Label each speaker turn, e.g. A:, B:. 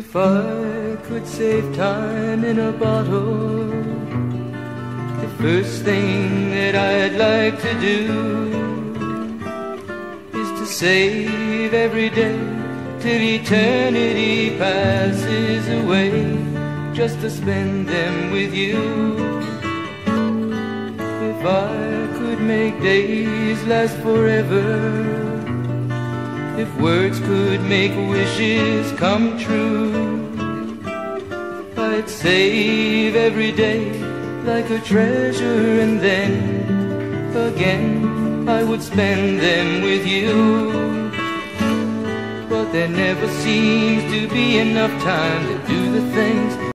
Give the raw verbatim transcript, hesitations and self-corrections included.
A: If I could save time in a bottle, the first thing that I'd like to do is to save every day till eternity passes away, just to spend them with you. If I could make days last forever, if words could make wishes come true, I'd save every day like a treasure, and then again I would spend them with you. But there never seems to be enough time to do the things